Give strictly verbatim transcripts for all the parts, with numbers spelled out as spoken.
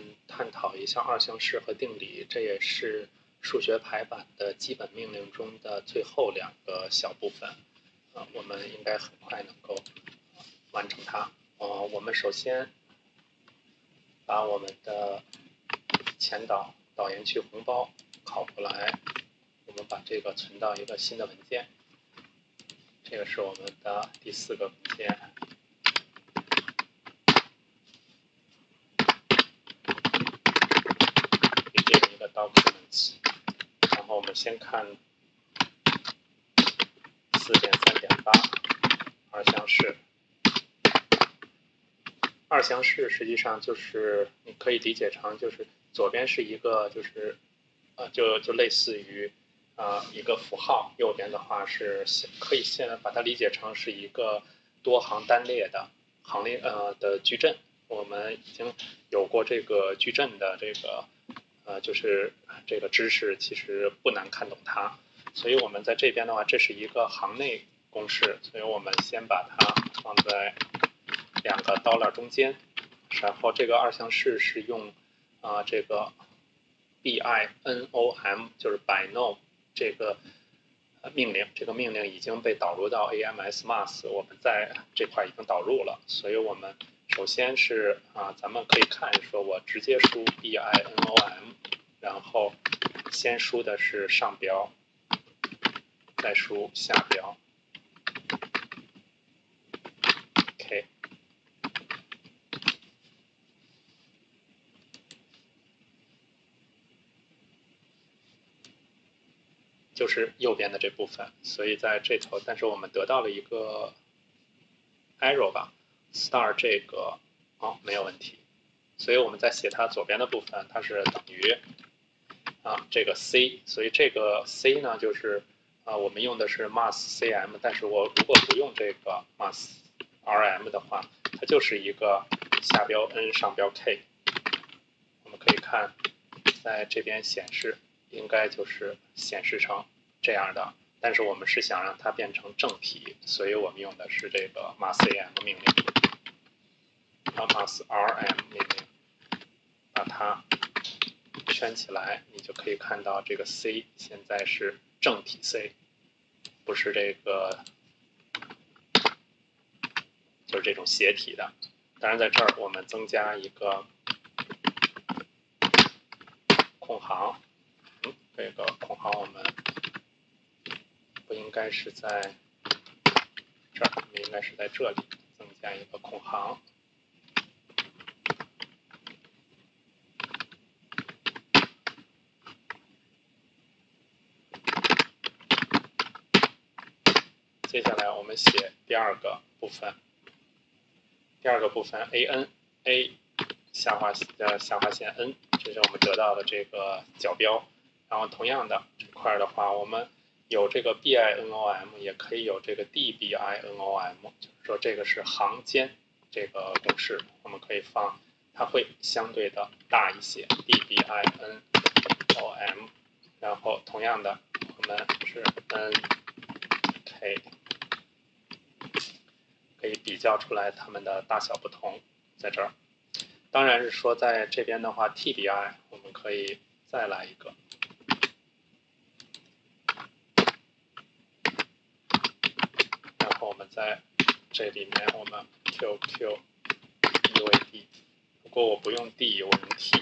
探讨一下二项式和定理，这也是数学排版的基本命令中的最后两个小部分。啊，我们应该很快能够完成它。呃，我们首先把我们的前导导言区红包拷过来，我们把这个存到一个新的文件。这个是我们的第四个文件。begin 一个 documents， 然后我们先看四点三点八二项式。二项式实际上就是你可以理解成就是左边是一个就是呃就就类似于啊、呃、一个符号，右边的话是可以现在把它理解成是一个多行单列的行列呃的矩阵。我们已经有过这个矩阵的这个呃就是这个知识，其实不难看懂它。所以我们在这边的话，这是一个行内公式，所以我们先把它放在两个 dollar 中间，然后这个二项式是用啊、呃、这个 binom 就是 binom 这个命令，这个命令已经被导入到 AMSMath， 我们在这块已经导入了，所以我们首先是啊，咱们可以看说，我直接输 binom， 然后先输的是上标，再输下标。OK， 就是右边的这部分，所以在这头，但是我们得到了一个 error 吧 ，star 这个哦没有问题，所以我们在写它左边的部分，它是等于啊这个 c， 所以这个 c 呢就是啊我们用的是 mathcm， 但是我如果不用这个 mathsrm 的话，它就是一个下标 n 上标 k。我们可以看在这边显示，应该就是显示成这样的，但是我们是想让它变成正体，所以我们用的是这个 mathcm 命令，然后 mathsrm 命令，把它圈起来，你就可以看到这个 c 现在是正体 c， 不是这个就是这种斜体的。当然在这儿我们增加一个空行，嗯，这个空行我们不应该是在这儿，我们应该是在这里增加一个空行。接下来我们写第二个部分，第二个部分 an a 下划呃下划线 n， 这是我们得到的这个角标。然后同样的这块的话，我们有这个 binom， 也可以有这个 dbinom， 就是说这个是行间这个公式，我们可以放，它会相对的大一些 dbinom， 然后同样的我们是 nk。可以比较出来它们的大小不同，在这儿。当然是说在这边的话 ，tbi 我们可以再来一个，然后我们在这里面我们 qq uad， 如果我不用 d， 我用 t，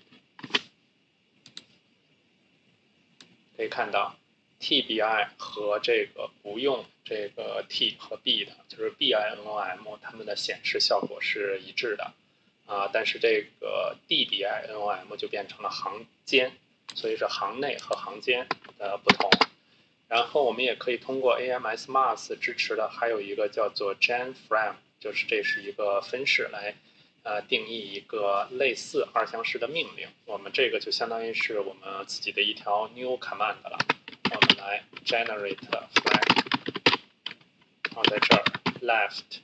可以看到 tbi 和这个不用这个 t 和 b 的，就是 binom， 它们的显示效果是一致的啊，但是这个 dbinom 就变成了行间，所以是行内和行间的不同。然后我们也可以通过 AMSMath 支持的还有一个叫做 genFrame， 就是这是一个分式来呃定义一个类似二项式的命令。我们这个就相当于是我们自己的一条 new command 了。我们来 generate flag， 然后在这儿 left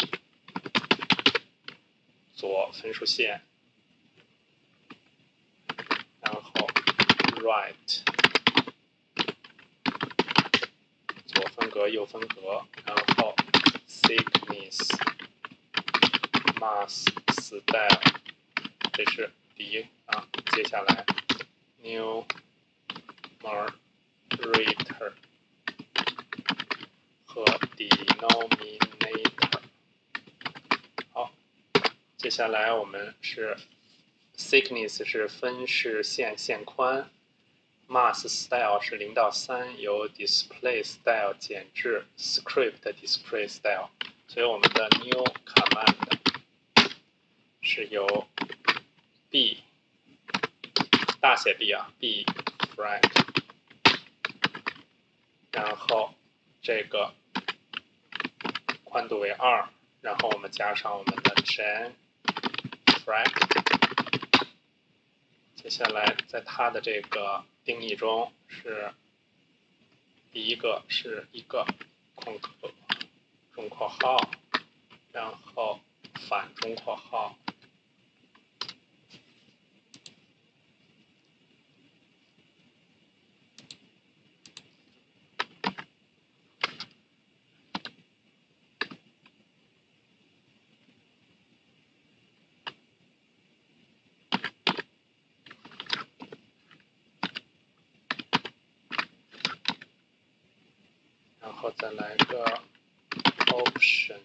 左分数线，然后 right 左分格右分格，然后 thickness math style， 这是第一啊，接下来 numerator 和 denominator。好，接下来我们是 thickness 是分式线线宽。Mass style 是零到三，由 display style 减至 script display style， 所以我们的 new command 是由 b 大写 B 啊 b frac， 然后这个宽度为二，然后我们加上我们的 gen frac。接下来在它的这个定义中是第一个是一个空格中括号，然后反中括号，然后再来个 option，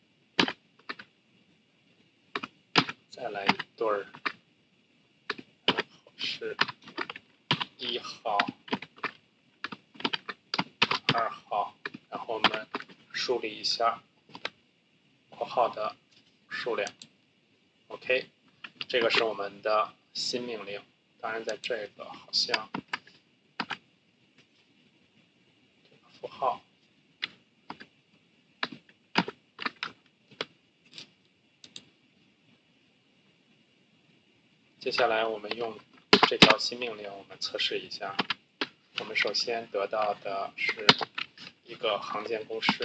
再来一对儿，然后是一号、二号，然后我们梳理一下括号的数量。OK， 这个是我们的新命令。当然，在这个好像这个符号。接下来我们用这条新命令，我们测试一下。我们首先得到的是一个行间公式，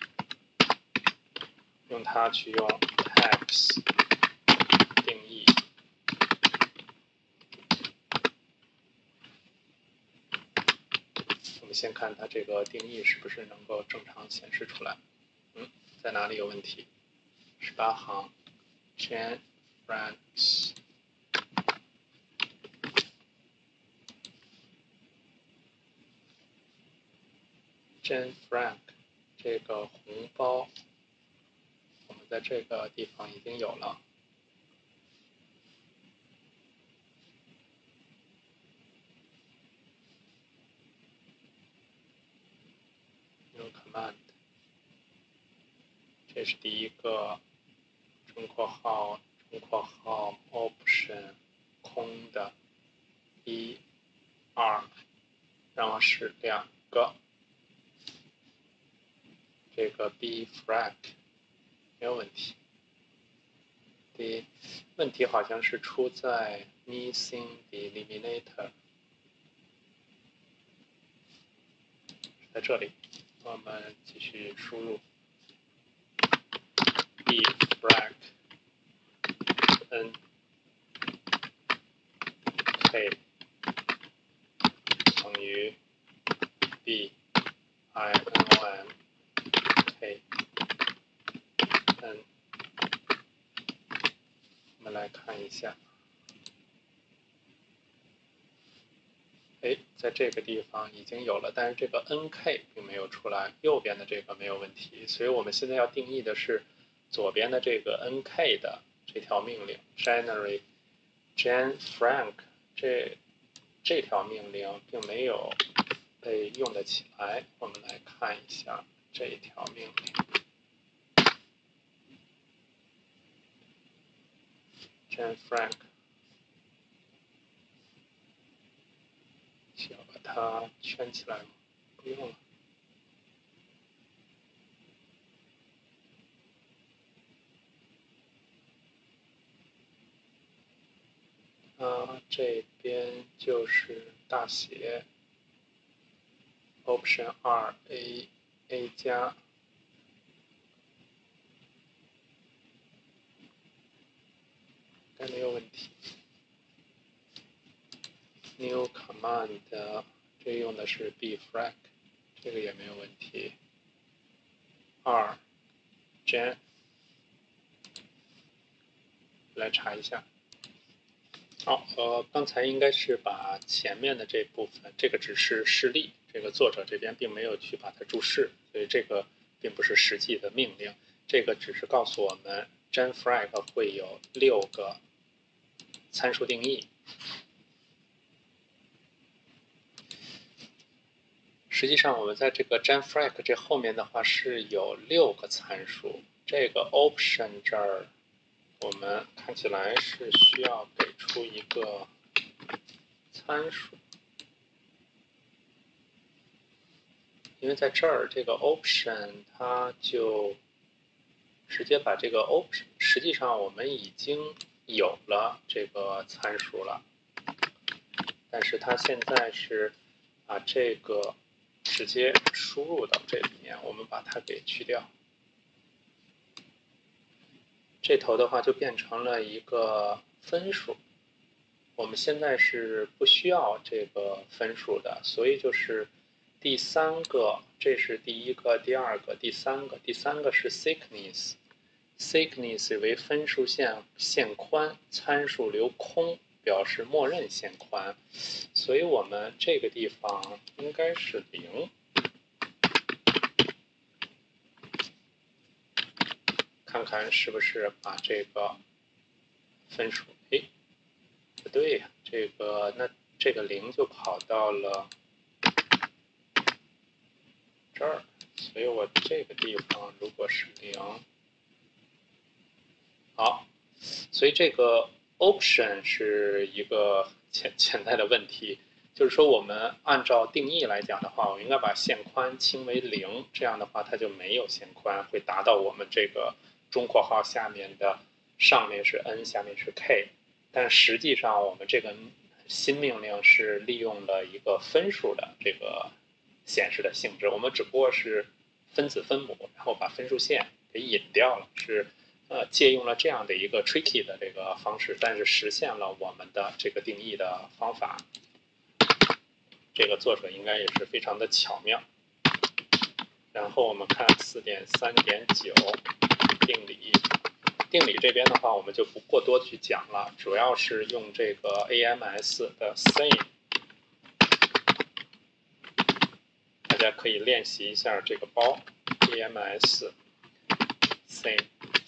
用它去用 tags 定义。我们先看它这个定义是不是能够正常显示出来。嗯，在哪里有问题？十八行 ，gen fracs。gen frac 这个红包，我们在这个地方已经有了。new command， 这是第一个中括号中括号 option 空的一二，然后是两个。这个 b frac 没有问题。第问题好像是出在 missing delimiter， 在这里。我们继续输入 b frac n k 等于 b i n o n k n。我们来看一下，哎，在这个地方已经有了，但是这个 nk 并没有出来，右边的这个没有问题，所以我们现在要定义的是左边的这个 nk 的这条命令 generate gen frac 这这条命令并没有被用得起来。我们来看一下这一条命令 gen frac。需要把它圈起来吗？不用了。啊，这边就是大写 option 二 a a 加，该没有问题。new command 这用的是 b frac， 这个也没有问题。二 gen 来查一下。 好，呃，刚才应该是把前面的这部分，这个只是示例，这个作者这边并没有去把它注释，所以这个并不是实际的命令，这个只是告诉我们 genfrag 会有六个参数定义。实际上，我们在这个 genfrag 这后面的话是有六个参数，这个 option 这儿。我们看起来是需要给出一个参数，因为在这儿这个 option 它就直接把这个 option， 实际上我们已经有了这个参数了，但是它现在是把这个直接输入到这里面，我们把它给去掉。这头的话就变成了一个分数，我们现在是不需要这个分数的，所以就是第三个，这是第一个、第二个、第三个，第三个是 thickness， thickness 为分数线线宽，参数留空，表示默认线宽，所以我们这个地方应该是零。看看是不是把这个分数，哎，不对呀，这个那这个零就跑到了这儿，所以我这个地方如果是零，好，所以这个 option 是一个潜潜在的问题，就是说我们按照定义来讲的话，我应该把线宽清为零，这样的话它就没有线宽，会达到我们这个中括号下面的上面是 n， 下面是 k， 但实际上我们这个新命令是利用了一个分数的这个显示的性质，我们只不过是分子分母，然后把分数线给引掉了，是呃借用了这样的一个 tricky 的这个方式，但是实现了我们的这个定义的方法。这个作者应该也是非常的巧妙。然后我们看 四点三点九 定理，定理这边的话我们就不过多去讲了，主要是用这个 A M S 的 same， 大家可以练习一下这个包 A M S same，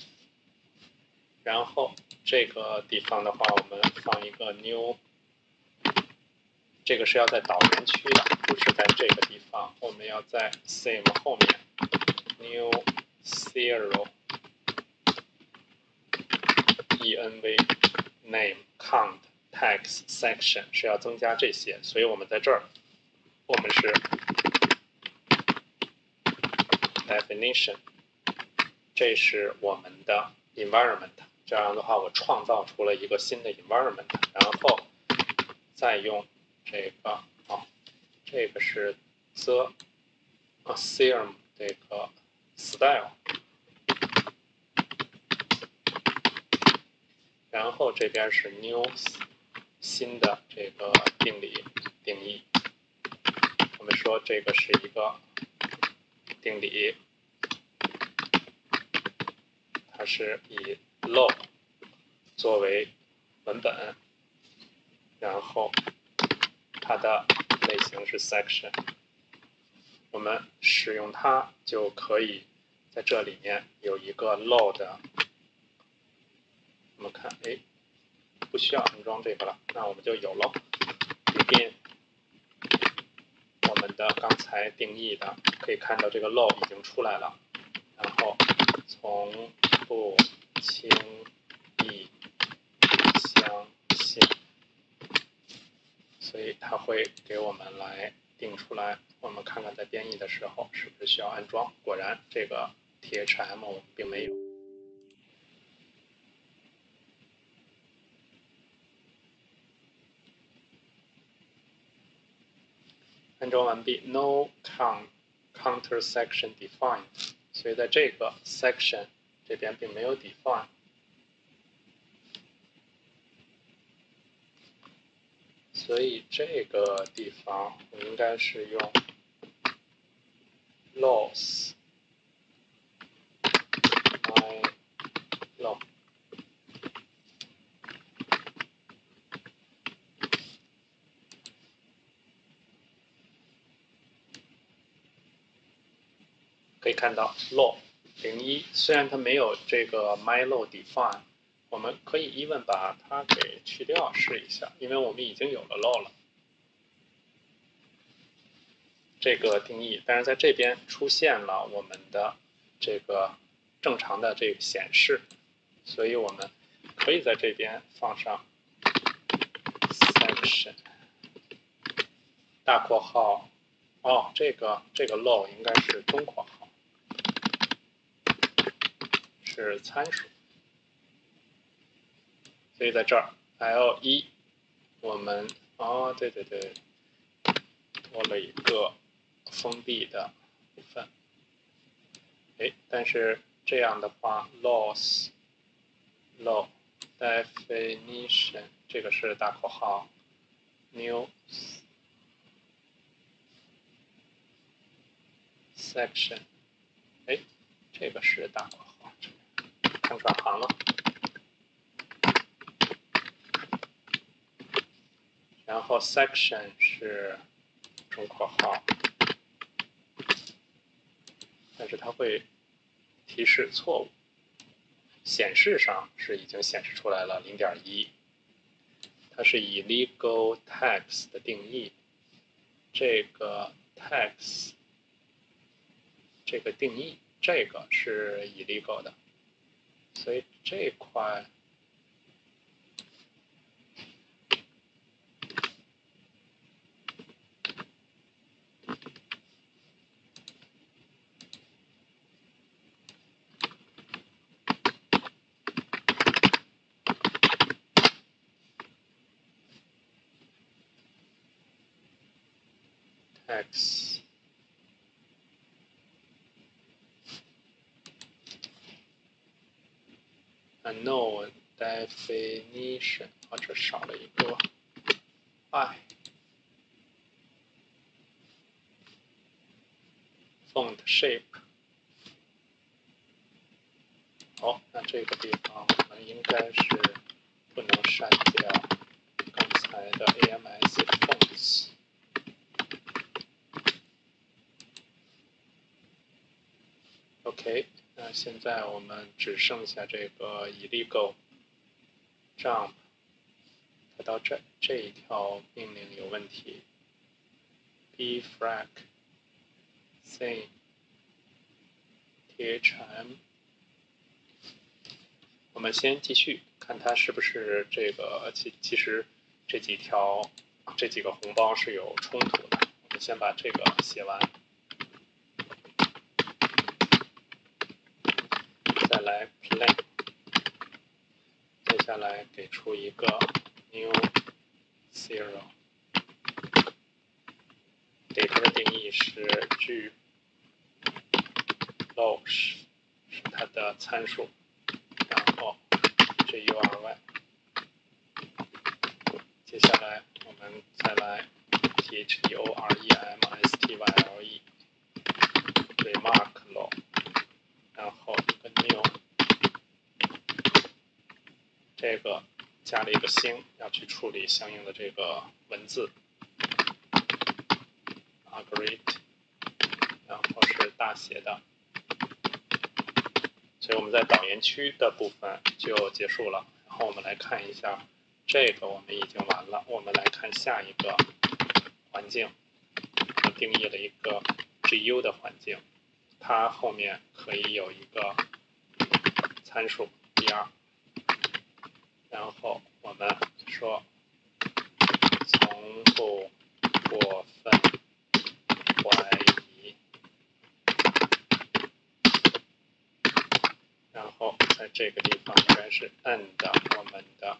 然后这个地方的话我们放一个 new， 这个是要在导员区的，不是在这个地方，我们要在 same 后面 new zero env name count text section 是要增加这些，所以我们在这儿我们是 definition， 这是我们的 environment， 这样的话我创造出了一个新的 environment， 然后再用这个哦，这个是 the theorem 这个 style， 然后这边是 new 新的这个定理定义，我们说这个是一个定理，它是以 law 作为文本，然后它的类型是 section， 我们使用它就可以在这里面有一个 law 的，我们看，哎，不需要安装这个了，那我们就有了 begin 我们的刚才定义的，可以看到这个 law 已经出来了，然后从不轻易相信，所以它会给我们来定出来，我们看看在编译的时候是不是需要安装，果然这个 T H M 我们并没有。安装完毕 ，no count counter section defined， 所以在这个 section 这边并没有 define， 所以这个地方我应该是用 loss my law， 可以看到 low 零一，虽然它没有这个 myLow define， 我们可以 even 把它给去掉试一下，因为我们已经有了 low 了。这个定义，但是在这边出现了我们的这个正常的这个显示，所以我们可以在这边放上 section 大括号，哦，这个这个 low 应该是中括号，是参数，所以在这儿 L 一，我们哦，对对对，多了一个封闭的部分。哎，但是这样的话 ，loss low definition 这个是大括号 new section， 哎，这个是大括号，看转行了。然后 section 是中括号，但是它会提示错误。显示上是已经显示出来了 零点一， 它是以 legal tax 的定义，这个 tax 这个定义，这个是 illegal 的，所以这块tax unknown definition， 啊，这少了一个 i font shape。好，那这个地方我们应该是不能删掉刚才的 A M S fonts。OK， 那现在我们只剩下这个 illegal jump， 它到这这一条命令有问题。b frac sin thm， 我们先继续看它是不是这个，其其实这几条这几个红包是有冲突的。我们先把这个写完。再来 plain， 接下来给出一个 new zero， 给它的定义是 g low 是它的参数，然后 gury， 接下来我们再来 theoremstyle remark low， 然后一个 new。这个加了一个星，要去处理相应的这个文字 algorithm， 然后是大写的，所以我们在导言区的部分就结束了。然后我们来看一下，这个我们已经完了。我们来看下一个环境，我定义了一个 G U 的环境，它后面可以有一个参数 B 二。然后我们说，从不过分怀疑，然后在这个地方应该是 end 我们的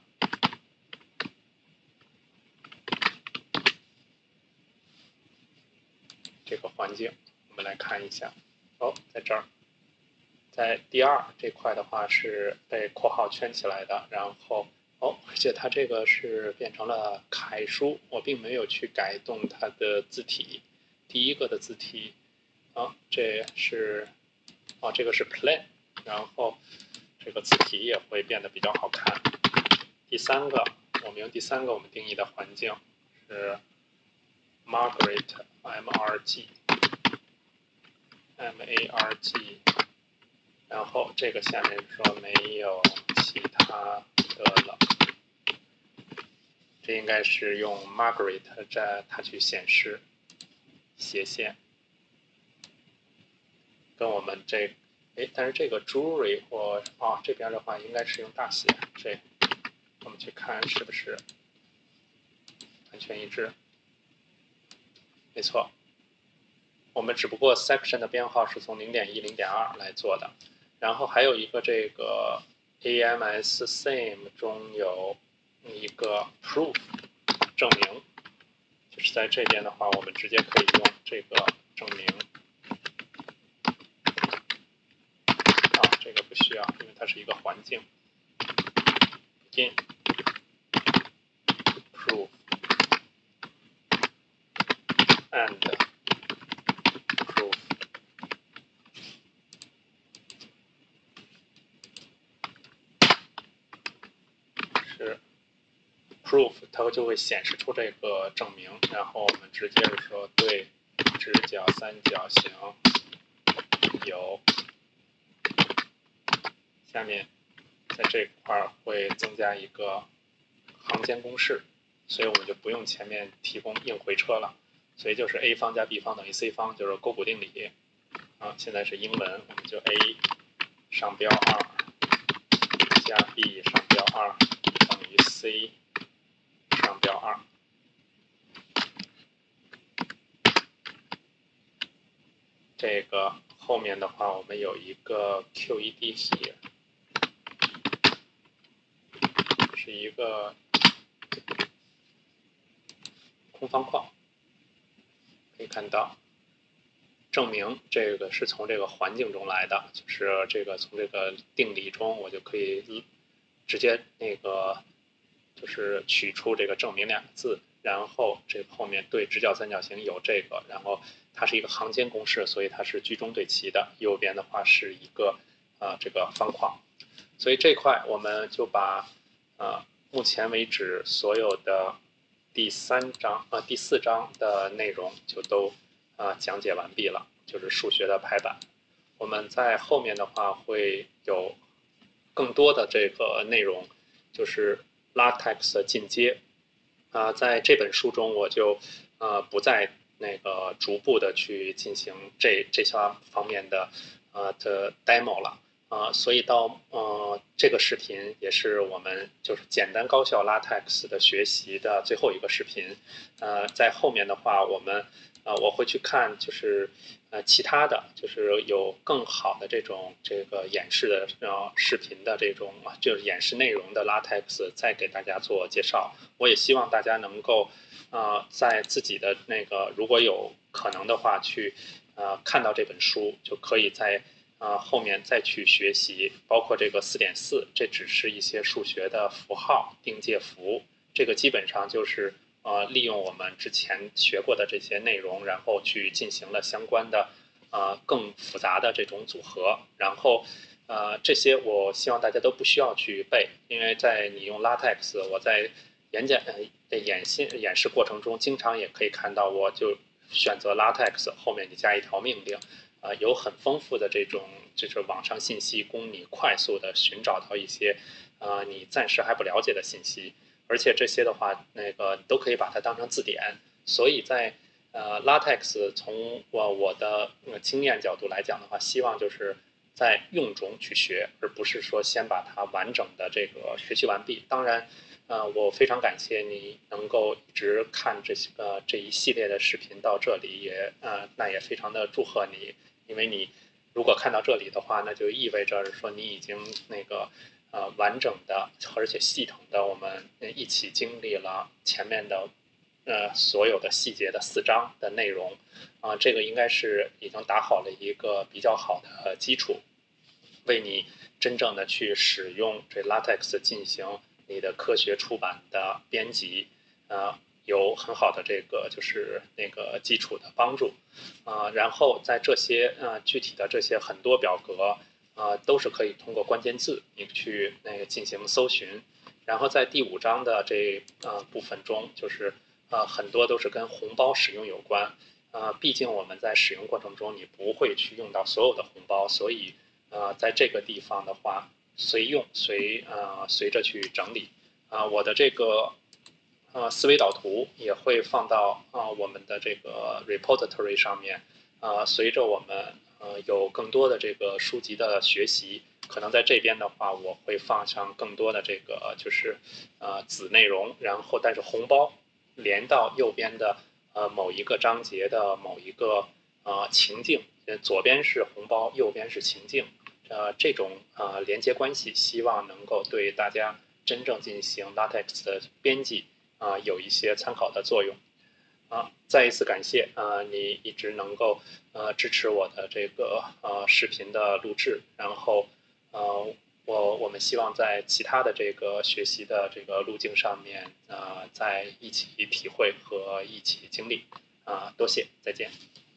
这个环境，我们来看一下。哦，在这儿，在第二这块的话是被括号圈起来的，然后哦，而且它这个是变成了楷书，我并没有去改动它的字体。第一个的字体，啊，这是，啊，这个是 plain， 然后这个字体也会变得比较好看。第三个，我们用第三个我们定义的环境是 Margaret M R G， M A R G， 然后这个下面说没有其他的了，这应该是用 Margaret 这它去显示斜线，跟我们这，哎，但是这个 Jewelry 或啊这边的话应该是用大写，这我们去看是不是完全一致，没错。我们只不过 section 的编号是从 零点一、零点二 来做的，然后还有一个这个 A M S Same 中有一个 proof 证明，就是在这边的话，我们直接可以用这个证明。啊，这个不需要，因为它是一个环境。begin proof and proof。是 proof， 它就会显示出这个证明，然后我们直接是说对直角三角形有，下面在这块会增加一个行间公式，所以我们就不用前面提供硬回车了，所以就是 a 方加 b 方等于 c 方，就是勾股定理。啊，现在是英文，我们就 a 上标二加 b 上标二等于 c 上标二。这个后面的话，我们有一个 Q E D here， 是一个空方框，可以看到证明这个是从这个环境中来的，就是这个从这个定理中，我就可以直接那个就是取出这个证明两个字，然后这后面对直角三角形有这个，然后它是一个行间公式，所以它是居中对齐的。右边的话是一个呃这个方框，所以这块我们就把呃目前为止所有的第三章呃第四章的内容就都啊、呃、讲解完毕了，就是数学的排版。我们在后面的话会有更多的这个内容，就是 LaTeX 的进阶啊、呃，在这本书中我就呃不再那个逐步的去进行这这些方面的呃的 demo 了。啊、呃，所以到呃这个视频也是我们就是简单高效 LaTeX 的学习的最后一个视频。呃，在后面的话，我们呃我会去看就是呃其他的就是有更好的这种这个演示的呃视频的这种就是演示内容的 LaTeX 再给大家做介绍。我也希望大家能够呃在自己的那个如果有可能的话去呃看到这本书，就可以在啊、呃，后面再去学习，包括这个四点四，这只是一些数学的符号定介符，这个基本上就是呃利用我们之前学过的这些内容，然后去进行了相关的呃更复杂的这种组合，然后呃这些我希望大家都不需要去背，因为在你用 LaTeX， 我在演讲的演示演示过程中，经常也可以看到，我就选择 LaTeX 后面你加一条命令。呃，有很丰富的这种就是网上信息，供你快速的寻找到一些呃你暂时还不了解的信息，而且这些的话，那个都可以把它当成字典。所以在呃 LaTeX 从我我的经验角度来讲的话，希望就是在用中去学，而不是说先把它完整的这个学习完毕。当然。呃，我非常感谢你能够一直看这些呃这一系列的视频到这里，也呃那也非常的祝贺你，因为你如果看到这里的话，那就意味着说你已经那个呃完整的而且系统的我们一起经历了前面的呃所有的细节的四章的内容啊、呃，这个应该是已经打好了一个比较好的基础，为你真正的去使用这 LaTeX 进行你的科学出版的编辑，呃，有很好的这个就是那个基础的帮助，啊、呃，然后在这些呃具体的这些很多表格，呃，都是可以通过关键字你去那个进行搜寻，然后在第五章的这呃部分中，就是呃很多都是跟红包使用有关， 呃，毕竟我们在使用过程中你不会去用到所有的红包，所以呃，在这个地方的话，随用随呃随着去整理啊、呃，我的这个呃思维导图也会放到啊、呃、我们的这个 repository 上面啊、呃，随着我们呃有更多的这个书籍的学习，可能在这边的话，我会放上更多的这个就是呃子内容，然后但是红包连到右边的呃某一个章节的某一个呃情境，左边是红包，右边是情境，呃这种呃连接关系，希望能够对大家真正进行 LaTeX 的编辑啊、呃、有一些参考的作用。啊，再一次感谢啊、呃，你一直能够呃支持我的这个呃视频的录制，然后呃我我们希望在其他的这个学习的这个路径上面啊、呃，在一起体会和一起经历啊、呃，多谢，再见。